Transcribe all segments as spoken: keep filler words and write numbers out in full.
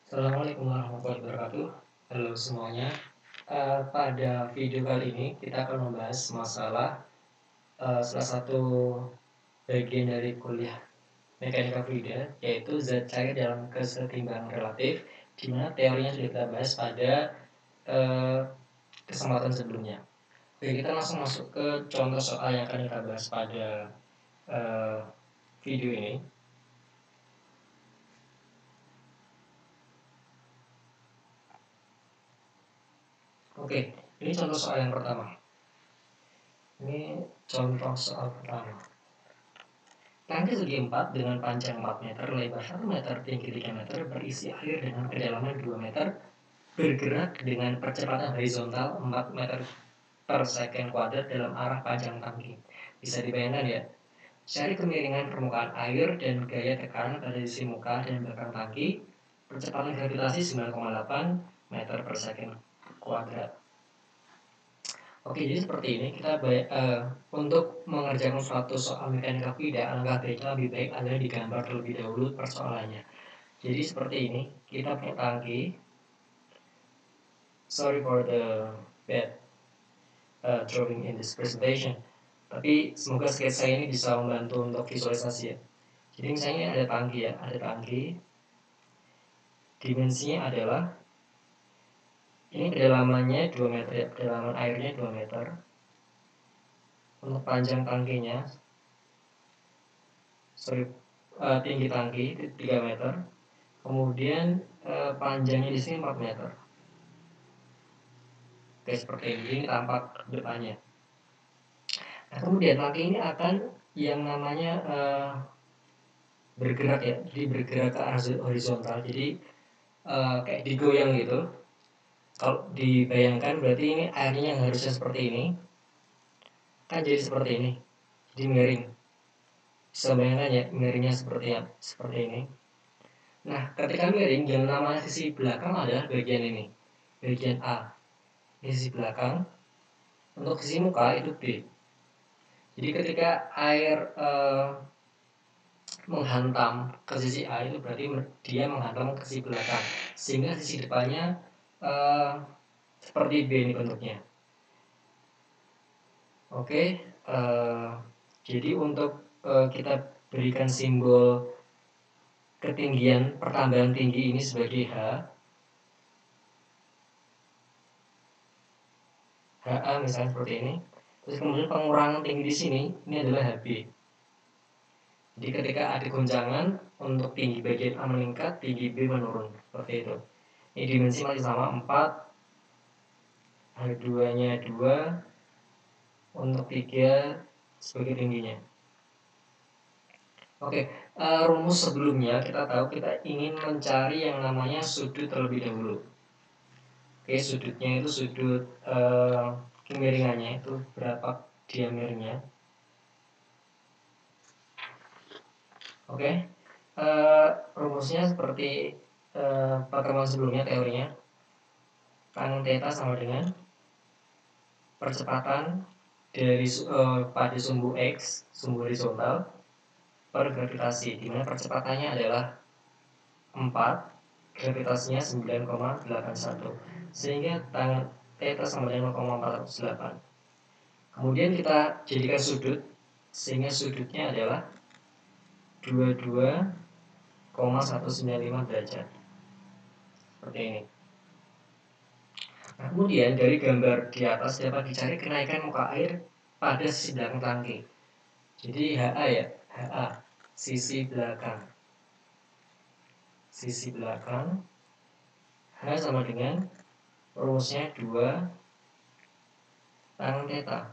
Assalamualaikum warahmatullahi wabarakatuh. Halo semuanya. Uh, pada video kali ini kita akan membahas masalah uh, salah satu bagian dari kuliah mekanika fluida, yaitu zat cair dalam kesetimbangan relatif, di mana teorinya sudah kita bahas pada uh, kesempatan sebelumnya. Oke, kita langsung masuk ke contoh soal yang akan kita bahas pada uh, video ini. Oke, ini contoh soal yang pertama. Ini contoh soal pertama. Tangki segi empat dengan panjang empat meter, lebar satu meter, tinggi tiga meter, berisi air dengan kedalaman dua meter, bergerak dengan percepatan horizontal empat meter per second kuadrat dalam arah panjang tangki. Bisa dibayangkan ya, cari kemiringan permukaan air dan gaya tekanan pada sisi muka dan belakang tangki, percepatan gravitasi sembilan koma delapan meter per second kuadrat. Oke, jadi seperti ini kita baik, uh, untuk mengerjakan suatu soal mekanika fluida, alangkah baiknya lebih baik adalah digambar terlebih dahulu persoalannya. Jadi seperti ini, kita punya tangki. Sorry for the bad uh, drawing in this presentation. Tapi semoga sketsa ini bisa membantu untuk visualisasi ya. Jadi misalnya ada tangki ya, ada tangki. Dimensinya adalah ini kedalamannya dua meter ya, kedalaman airnya dua meter. Untuk panjang tangkinya, sorry, uh, tinggi tangki tiga meter. Kemudian uh, panjangnya di sini empat meter. Oke, seperti ini. Ini tampak depannya. Nah, kemudian tangki ini akan yang namanya uh, bergerak ya, jadi bergerak ke arah horizontal. Jadi uh, kayak digoyang gitu. Kalau dibayangkan berarti ini airnya yang harusnya seperti ini, kan jadi seperti ini, jadi miring. Bisa bayangkan ya, miringnya seperti ya, seperti ini. Nah, ketika miring, yang namanya sisi belakang adalah bagian ini, bagian A. Ini sisi belakang. Untuk sisi muka itu B. Jadi ketika air uh, menghantam ke sisi A itu berarti dia menghantam ke sisi belakang, sehingga sisi depannya uh, seperti B ini bentuknya. Oke, uh, jadi untuk uh, kita berikan simbol ketinggian pertambahan tinggi ini sebagai H. H A misalnya seperti ini. Terus kemudian pengurangan tinggi di sini ini adalah H B. Jadi ketika ada goncangan, untuk tinggi bagian A meningkat, tinggi B menurun, seperti itu. Ini dimensi masih sama empat, H dua nya dua, untuk tiga sebagai tingginya. Oke, uh, rumus sebelumnya kita tahu kita ingin mencari yang namanya sudut terlebih dahulu. Oke, sudutnya itu sudut uh, kemiringannya itu berapa diameternya. Oke, uh, rumusnya seperti uh, pertemuan sebelumnya teorinya. Tan theta sama dengan percepatan dari uh, pada sumbu X, sumbu horizontal, per gravitasi, di mana percepatannya adalah empat, gravitasinya sembilan koma delapan satu, sehingga tan theta sama dengan nol koma empat delapan. Kemudian kita jadikan sudut, sehingga sudutnya adalah dua puluh dua koma seratus sembilan puluh lima derajat. Seperti ini. Nah, kemudian dari gambar di atas dapat dicari kenaikan muka air pada sisi belakang tangki. Jadi H A ya, H A, sisi belakang. Sisi belakang, H sama dengan rumusnya dua tan theta.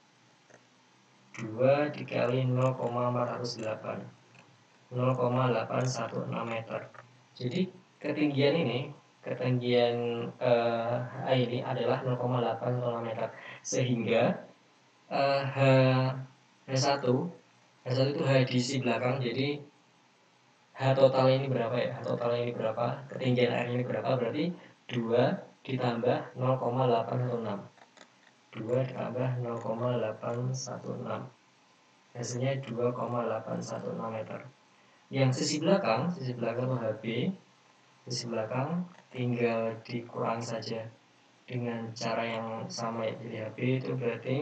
dua dikali nol koma empat nol delapan, nol koma delapan satu enam meter. Jadi ketinggian ini, ketinggian uh, H ini adalah nol koma delapan satu enam meter. Sehingga uh, H H1 H1 itu H di sisi belakang. Jadi H total ini berapa ya? H total ini berapa? Ketinggian air ini berapa? Berarti dua ditambah nol koma delapan satu enam. dua ditambah nol koma delapan satu enam. Hasilnya dua koma delapan satu enam meter. Yang sisi belakang, sisi belakang itu H B. Sisi belakang tinggal dikurangi saja dengan cara yang sama ya. Jadi H B itu berarti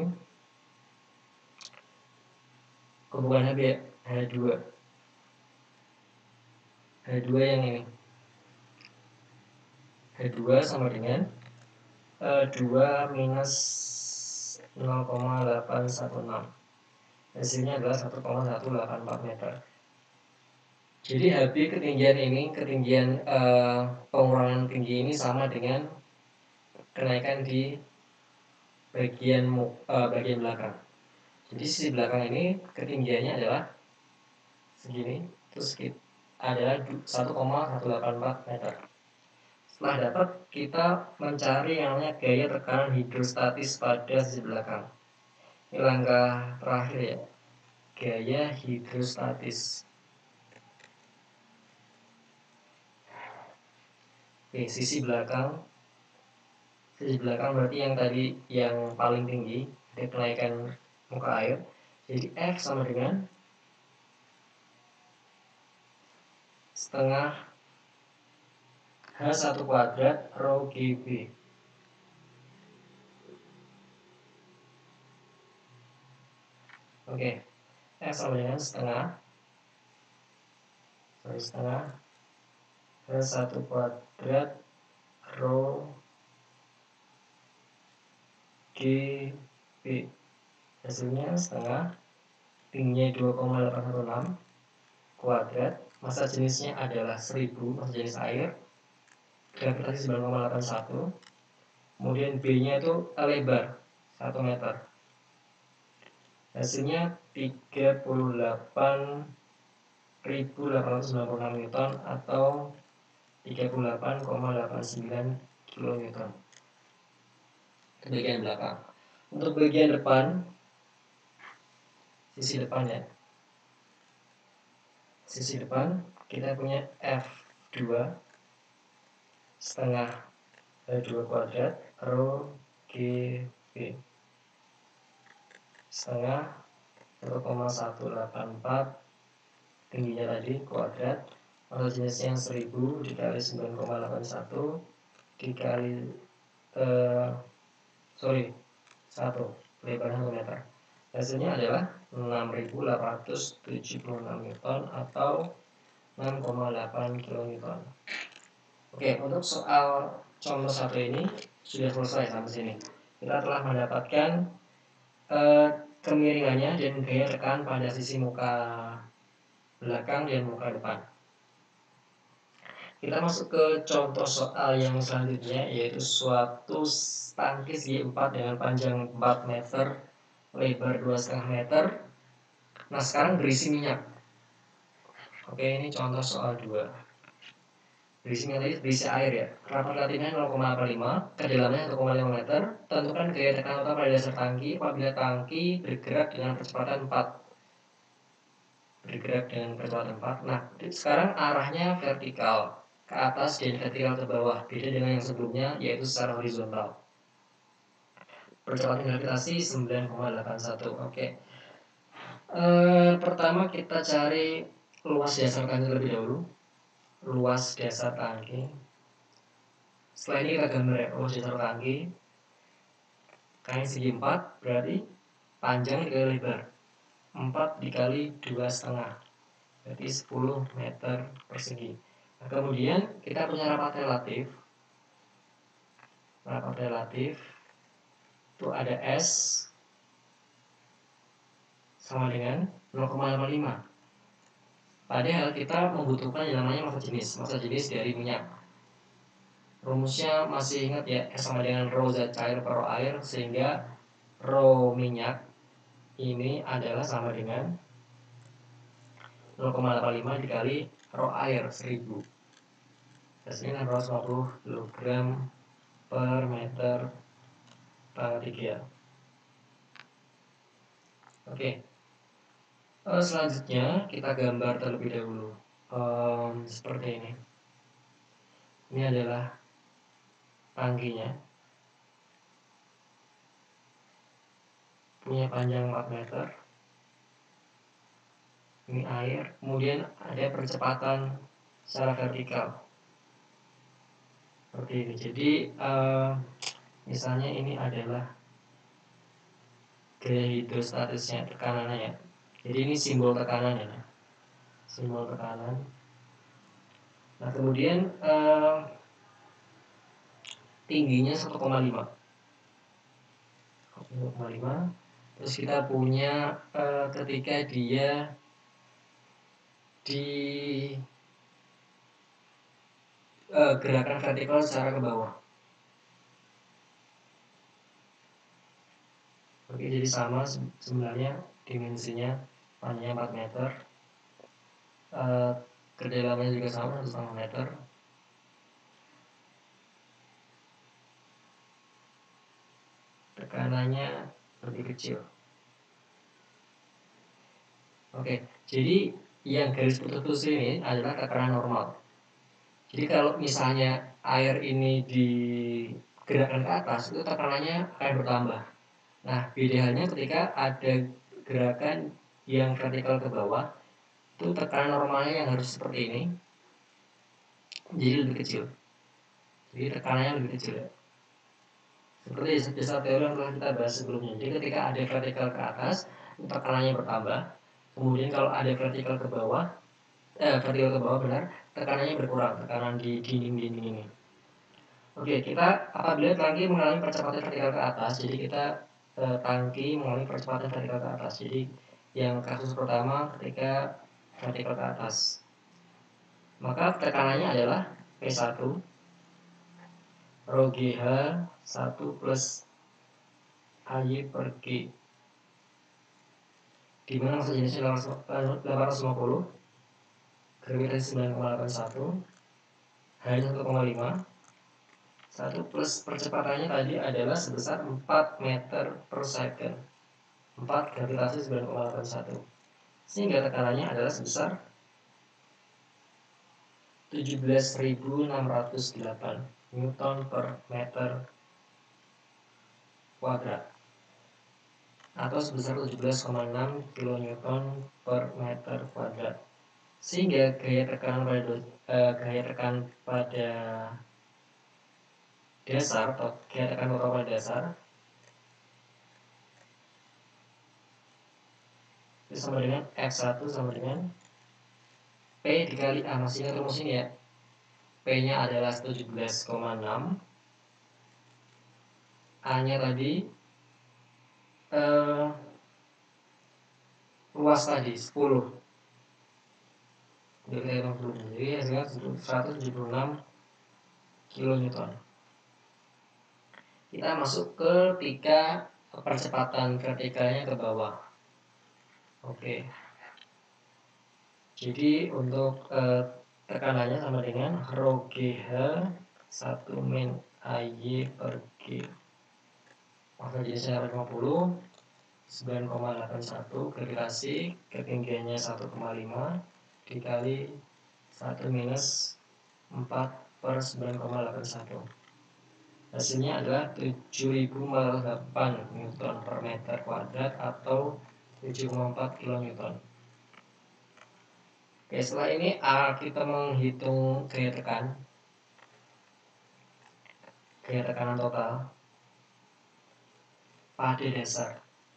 oh, bukan H B ya, H dua. H dua yang ini. H dua sama dengan uh, dua minus nol koma delapan satu enam. Hasilnya adalah satu koma satu delapan empat meter. Jadi H B ketinggian ini, ketinggian uh, pengurangan tinggi ini sama dengan kenaikan di bagian uh, bagian belakang. Jadi sisi belakang ini ketinggiannya adalah segini, terus adalah satu koma satu delapan empat meter. Setelah dapat, kita mencari yang namanya gaya tekanan hidrostatis pada sisi belakang. Ini langkah terakhir ya, gaya hidrostatis. Oke, sisi belakang. Sisi belakang berarti yang tadi yang paling tinggi, ada kenaikan muka air. Jadi F sama dengan setengah H satu kuadrat rho G B. Oke, F sama dengan setengah sorry, setengah H satu kuadrat rho G B. Hasilnya setengah, tingginya dua koma delapan satu enam kuadrat, massa jenisnya adalah seribu, massa jenis air, gravitasi sembilan koma delapan satu, kemudian B-nya itu lebar satu meter. Hasilnya tiga puluh delapan ribu delapan ratus sembilan puluh enam Newton atau tiga puluh delapan koma delapan sembilan kilonewton. Bagian belakang. Untuk bagian depan, sisi depan ya. Sisi depan kita punya F dua setengah H dua kuadrat rho G B setengah satu koma satu delapan empat tingginya tadi kuadrat, massa jenisnya seribu dikali sembilan koma delapan satu dikali eh, sorry satu lebarnya satu meter. Hasilnya adalah enam ribu delapan ratus tujuh puluh enam Newton atau enam koma delapan kilonewton. Oke, untuk soal contoh satu ini sudah selesai sampai sini. Kita telah mendapatkan eh, kemiringannya dan gaya tekan pada sisi muka belakang dan muka depan. Kita masuk ke contoh soal yang selanjutnya, yaitu suatu tangki segi empat dengan panjang empat meter, lebar dua koma lima meter. Nah, sekarang berisi minyak. Oke, ini contoh soal dua. Berisi minyak, berisi air ya. Rapat relatifnya nol koma delapan lima, kedalamannya satu koma lima meter. Tentukan gaya tekanan total pada dasar tangki apabila tangki bergerak dengan kecepatan empat. Bergerak dengan kecepatan empat. Nah, sekarang arahnya vertikal ke atas dan vertikal ke bawah, beda dengan yang sebelumnya yaitu secara horizontal. Percepatan gravitasi sembilan koma delapan satu. Oke. E, pertama kita cari luas dasar tangki terlebih dahulu. Luas dasar tangki. Setelah ini kita gambar ya, luas dasar tangki. Kain segi empat berarti panjang dikali lebar. empat dikali dua koma lima. Berarti sepuluh meter persegi. Nah, kemudian kita punya rapat relatif. Rapat relatif itu ada S sama dengan nol koma delapan lima. Padahal kita membutuhkan yang namanya massa jenis, massa jenis dari minyak. Rumusnya masih ingat ya, S sama dengan rho zat cair per rho air, sehingga rho minyak ini adalah sama dengan nol koma delapan lima dikali rho air seribu. Hasilnya enam ratus lima puluh kilogram per meter per tiga. Oke. Uh, selanjutnya kita gambar terlebih dahulu um, seperti ini. Ini adalah tangkinya, punya panjang empat meter. Ini air, kemudian ada percepatan secara vertikal. Seperti ini. Jadi uh, misalnya ini adalah gaya hidrostatisnya, tekanannya ya. Jadi ini simbol tekanan ya, simbol tekanan. Nah kemudian uh, tingginya satu koma lima. satu koma lima. Terus kita punya uh, ketika dia di uh, gerakan vertikal secara ke bawah. Oke, jadi sama sebenarnya dimensinya, panjangnya empat meter, uh, kedalamannya juga sama satu setengah meter. Tekanannya lebih kecil. Oke, jadi yang garis putus-putus ini adalah tekanan normal. Jadi kalau misalnya air ini digerakkan ke atas, itu tekanannya akan bertambah. Nah, beda halnya ketika ada gerakan yang vertikal ke bawah, itu tekanan normalnya yang harus seperti ini, jadi lebih kecil. Jadi tekanannya lebih kecil ya. Seperti dasar teori yang telah kita bahas sebelumnya. Jadi ketika ada vertikal ke atas, tekanannya bertambah. Kemudian kalau ada vertikal ke bawah, eh, vertikal ke bawah benar, tekanannya berkurang, tekanan di dinding-dinding ini. Oke, kita apabila tangki mengalami percepatan vertikal ke atas, jadi kita eh, tangki mengalami percepatan vertikal ke atas. Jadi yang kasus pertama ketika vertikal ke atas, maka tekanannya adalah P satu rho G H satu plus A Y per G, di mana massa jenisnya delapan ratus lima puluh, gravitasi sembilan koma delapan satu, H satu koma lima, satu plus percepatannya tadi adalah sebesar empat meter per second, empat gravitasi sembilan koma delapan satu, sehingga tekanannya adalah sebesar tujuh belas ribu enam ratus delapan Newton per meter kuadrat, atau sebesar tujuh belas koma enam kilonewton per meter kuadrat. Sehingga gaya tekanan pada eh, gaya tekan pada dasar atau gaya tekan total pada dasar itu sama dengan F satu sama dengan P dikali A. Masih ingat rumus ini ya. P-nya adalah tujuh belas koma enam, A-nya tadi eh, luas tadi sepuluh. Jadi hasilnya seratus tujuh puluh enam kilonewton. Kita masuk ke ketika percepatan vertikalnya ke bawah. Oke. Jadi untuk eh, tekanannya sama dengan rho G H satu min A Y per G. Maka jenisnya lima puluh, sembilan koma delapan satu, gravitasi ketinggiannya satu koma lima dikali satu minus empat per sembilan koma delapan satu. Hasilnya adalah tujuh ribu empat ratus delapan Newton per meter kuadrat atau tujuh koma empat kilonewton. Oke, setelah ini kita menghitung gaya tekan, gaya tekanan total pada dasar.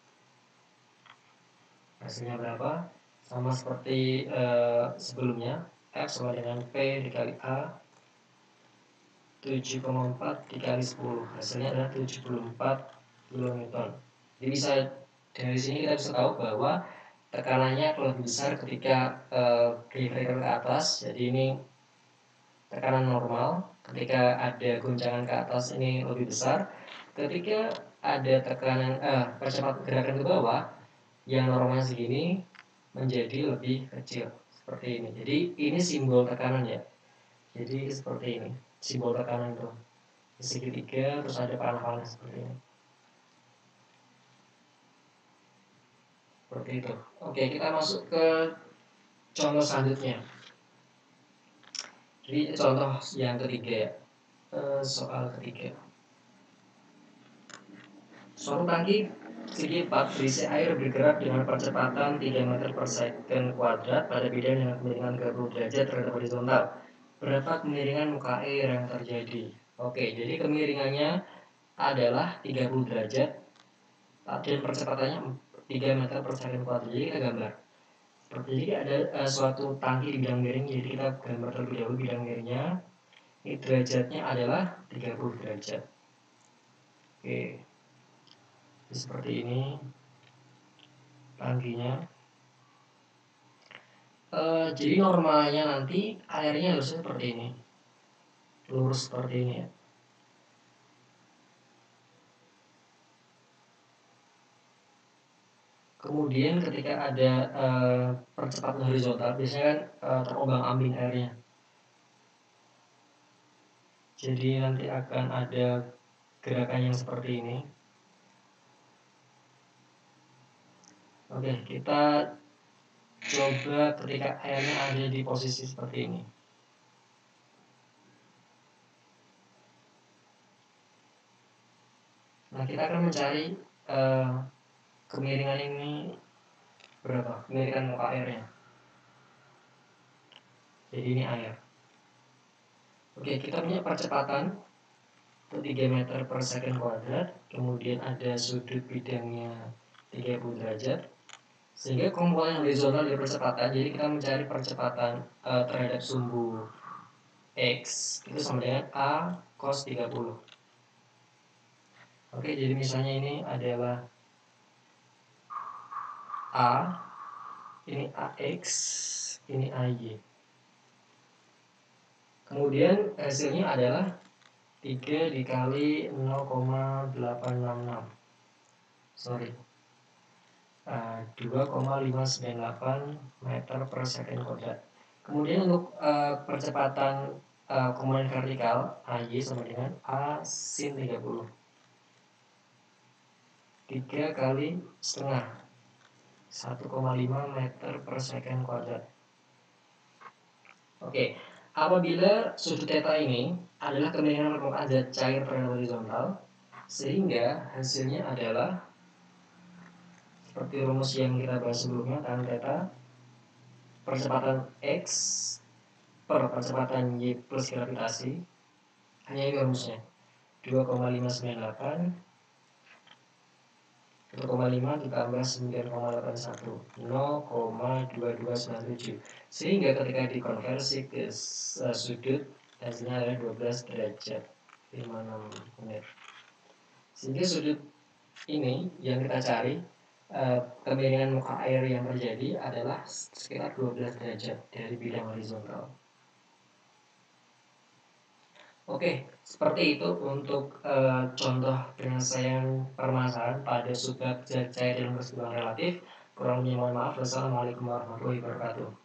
Hasilnya berapa? Sama seperti eh, sebelumnya, F sama dengan P dikali A, tujuh koma empat dikali sepuluh, hasilnya adalah tujuh puluh empat kilonewton. Jadi bisa dari sini kita bisa tahu bahwa tekanannya lebih besar ketika eh, gaya ke atas. Jadi ini tekanan normal. Ketika ada goncangan ke atas ini lebih besar. Ketika ada tekanan eh, percepatan gerakan ke bawah yang normalnya segini menjadi lebih kecil seperti ini. Jadi ini simbol tekanan ya. Jadi seperti ini simbol tekanan itu segitiga, terus ada panah-panah seperti ini. Seperti itu. Oke, kita masuk ke contoh selanjutnya. Jadi contoh yang ketiga ya, soal ketiga. Suatu tangki segi empat berisi air bergerak dengan percepatan tiga meter per second kuadrat pada bidang dengan kemiringan tiga puluh derajat terhadap horizontal. Berapa kemiringan muka air yang terjadi? Oke, jadi kemiringannya adalah tiga puluh derajat dan percepatannya tiga meter per second kuadrat. Jadi kita gambar. Seperti jadi ada uh, suatu tangki di bidang miring, jadi kita gambar terlebih dahulu bidang miringnya. Ini derajatnya adalah tiga puluh derajat. Oke. Jadi seperti ini tangkinya. Uh, jadi normalnya nanti airnya harusnya seperti ini. Lurus seperti ini ya. Kemudian ketika ada uh, percepatan horizontal, biasanya kan uh, terombang-ambing airnya. Jadi nanti akan ada gerakan yang seperti ini. Oke, kita coba ketika airnya ada di posisi seperti ini. Nah, kita akan mencari uh, kemiringan ini berapa? Kemiringan muka airnya. Jadi ini air. Oke, kita punya percepatan itu tiga meter per second kuadrat, kemudian ada sudut bidangnya tiga puluh derajat, sehingga komponen horizontal dari percepatan, jadi kita mencari percepatan uh, terhadap sumbu X itu sama dengan A cos tiga puluh. Oke, jadi misalnya ini adalah A, ini A X, ini A Y. Kemudian hasilnya adalah tiga dikali nol koma delapan enam enam. Sorry. Uh, dua koma lima sembilan delapan meter per second kuadrat. Kemudian untuk uh, percepatan uh, komponen vertikal A Y sama dengan A sin tiga puluh. tiga kali setengah satu koma lima meter per second kuadrat. Oke, apabila sudut theta ini adalah kemiringan permukaan zat cair terhadap horizontal, sehingga hasilnya adalah seperti rumus yang kita bahas sebelumnya, tan theta percepatan X per percepatan Y plus gravitasi, hanya ini rumusnya, dua koma lima sembilan delapan satu koma lima ditambah sembilan koma delapan satu, nol koma dua dua sembilan tujuh. Sehingga ketika dikonversi ke uh, sudut, hasilnya adalah dua belas derajat lima puluh enam menit. Sehingga sudut ini yang kita cari, uh, kemiringan muka air yang terjadi adalah sekitar dua belas derajat dari bidang horizontal. Oke, seperti itu untuk uh, contoh penyelesaian permasalahan pada subbab zat cair dalam keseimbangan relatif. Kurang lebihnya mohon maaf. Wassalamualaikum warahmatullahi wabarakatuh.